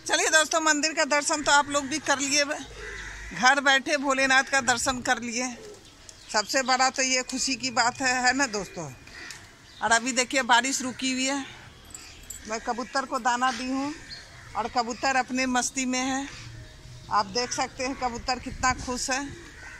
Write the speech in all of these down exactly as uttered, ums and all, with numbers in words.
चलिए दोस्तों, मंदिर का दर्शन तो आप लोग भी कर लिए, घर बैठे भोलेनाथ का दर्शन कर लिए। सबसे बड़ा तो ये खुशी की बात है है ना दोस्तों। और अभी देखिए बारिश रुकी हुई है। मैं कबूतर को दाना दी हूँ और कबूतर अपने मस्ती में है। आप देख सकते हैं कबूतर कितना खुश है।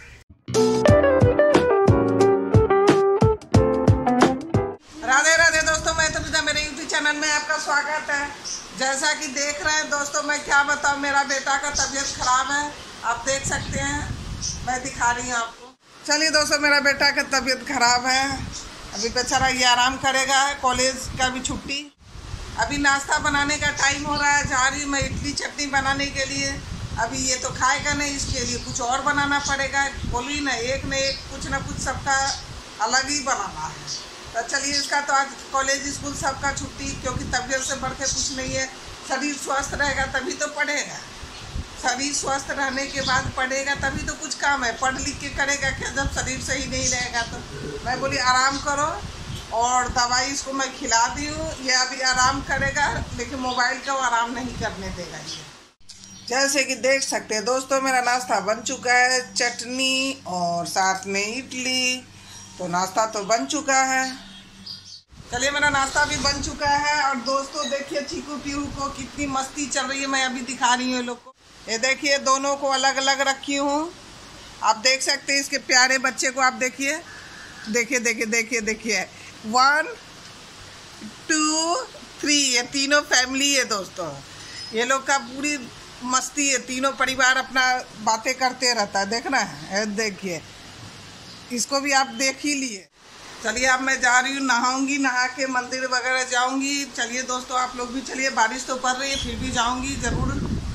राधे राधे दोस्तों, मैं तो मेरे यूट्यूब चैनल में आपका स्वागत है। जैसा कि देख रहे हैं दोस्तों, मैं क्या बताऊं, मेरा बेटा का तबीयत खराब है। आप देख सकते हैं, मैं दिखा रही हूँ आपको। चलिए दोस्तों, मेरा बेटा का तबीयत खराब है। अभी बेचारा ये आराम करेगा, कॉलेज का भी छुट्टी। अभी नाश्ता बनाने का टाइम हो रहा है। जा रही हूँ मैं इडली चटनी बनाने के लिए। अभी ये तो खाएगा नहीं, इसके लिए कुछ और बनाना पड़ेगा। बोली ना, एक न एक कुछ ना कुछ सबका अलग ही बनाना है। तो चलिए, इसका तो आज कॉलेज स्कूल सबका छुट्टी, क्योंकि तबीयत से बढ़ के कुछ नहीं है। शरीर स्वस्थ रहेगा तभी तो पढ़ेगा। शरीर स्वस्थ रहने के बाद पढ़ेगा तभी तो कुछ काम है। पढ़ लिख के करेगा क्या जब शरीर सही नहीं रहेगा। तो मैं बोली आराम करो, और दवाई इसको मैं खिला दी हूँ। ये अभी आराम करेगा, लेकिन मोबाइल का वो आराम नहीं करने देगा ये। जैसे कि देख सकते हैं दोस्तों, मेरा नाश्ता बन चुका है, चटनी और साथ में इडली। तो नाश्ता तो बन चुका है। चलिए, मेरा नाश्ता भी बन चुका है। और दोस्तों देखिए, चीकू पीहू को कितनी मस्ती चल रही है, मैं अभी दिखा रही हूँ लोग को। ये देखिए, दोनों को अलग अलग रखी हूँ। आप देख सकते हैं इसके प्यारे बच्चे को। आप देखिए देखिए देखिए देखिए देखिए वन टू थ्री, ये तीनों फैमिली है दोस्तों। ये लोग का पूरी मस्ती है। तीनों परिवार अपना बातें करते रहता है, देखना है। देखिए, इसको भी आप देख ही लिए। चलिए, अब मैं जा रही हूँ, नहाऊंगी, नहा के मंदिर वगैरह जाऊंगी। चलिए दोस्तों, आप लोग भी चलिए। बारिश तो पड़ रही है, फिर भी जाऊंगी ज़रूर।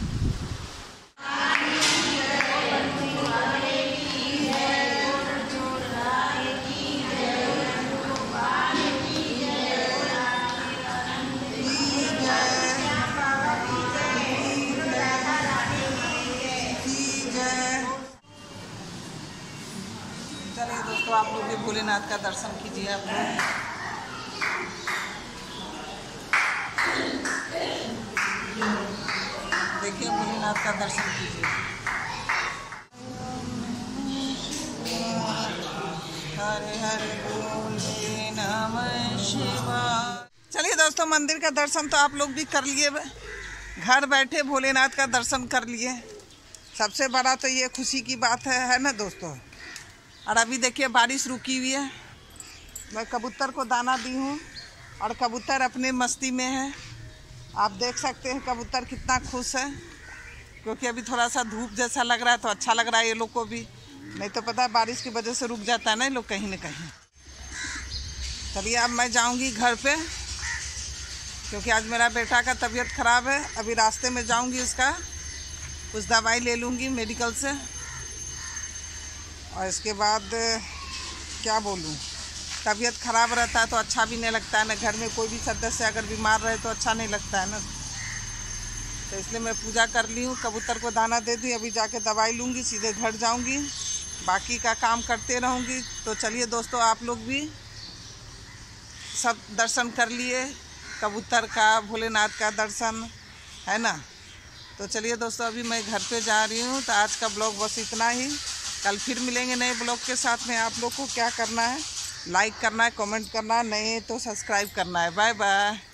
चलिए दोस्तों, आप लोग भी भोलेनाथ का दर्शन कीजिए। आप लोग देखिए, भोलेनाथ का दर्शन कीजिए। हरे हरे बोले नमः शिवाय। चलिए दोस्तों, मंदिर का दर्शन तो आप लोग भी कर लिए, घर बैठे भोलेनाथ का दर्शन कर लिए। सबसे बड़ा तो ये खुशी की बात है है ना दोस्तों। और अभी देखिए बारिश रुकी हुई है। मैं कबूतर को दाना दी हूँ और कबूतर अपने मस्ती में है। आप देख सकते हैं कबूतर कितना खुश है, क्योंकि अभी थोड़ा सा धूप जैसा लग रहा है तो अच्छा लग रहा है ये लोग को भी। नहीं तो पता है बारिश की वजह से रुक जाता है ना ये लोग कहीं ना कहीं। चलिए, अब मैं जाऊँगी घर पे, क्योंकि आज मेरा बेटा का तबीयत ख़राब है। अभी रास्ते में जाऊँगी, उसका कुछ दवाई ले लूँगी मेडिकल से। और इसके बाद क्या बोलूँ, तबीयत ख़राब रहता है तो अच्छा भी नहीं लगता है ना। घर में कोई भी सदस्य अगर बीमार रहे तो अच्छा नहीं लगता है ना। तो इसलिए मैं पूजा कर ली हूँ, कबूतर को दाना दे दी। अभी जाके दवाई लूँगी, सीधे घर जाऊँगी, बाकी का काम करते रहूँगी। तो चलिए दोस्तों, आप लोग भी सब दर्शन कर लिए, कबूतर का, भोलेनाथ का दर्शन, है ना। तो चलिए दोस्तों, अभी मैं घर पे जा रही हूँ। तो आज का ब्लॉग बस इतना ही। कल फिर मिलेंगे नए ब्लॉग के साथ में। आप लोग को क्या करना है, लाइक करना है, कमेंट करना है, नहीं तो सब्सक्राइब करना है। Bye bye.